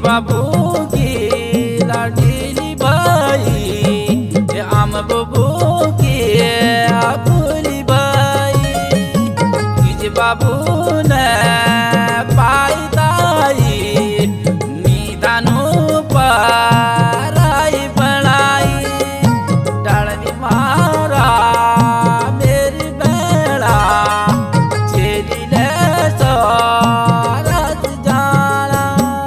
बाबू की लाडली भाई आम बाबू की आपुली भाई किज बाबू ने पाई दाई नीदानु पाराई बनाई डालनी मारा मेरी बेड़ा चेली ले सारत जाना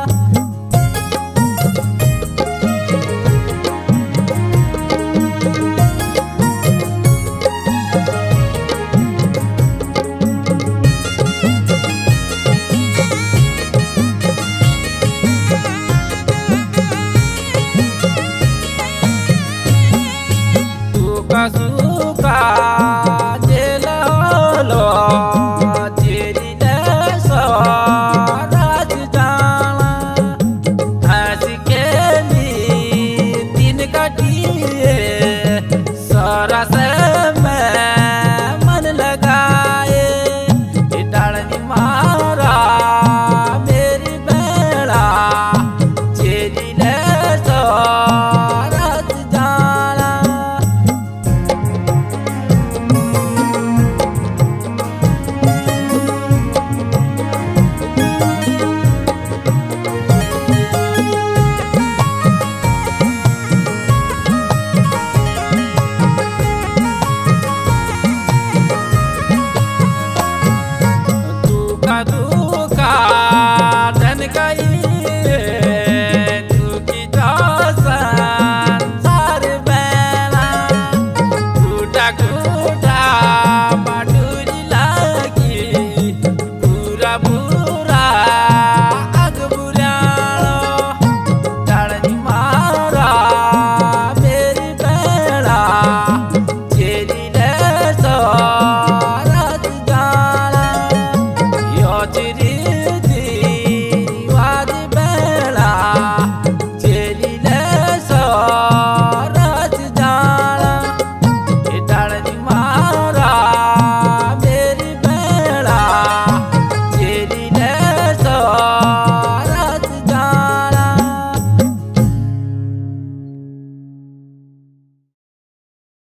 सुका जेल लो चेरी राज जाना हंस के दिन कटिए सरस में मन लगाए डालनी मारा मेरी बेड़ा चेरी राज जाना दुका धन गई तू की संसार बेला टूटा टूटा बाटुरी लगी पूरा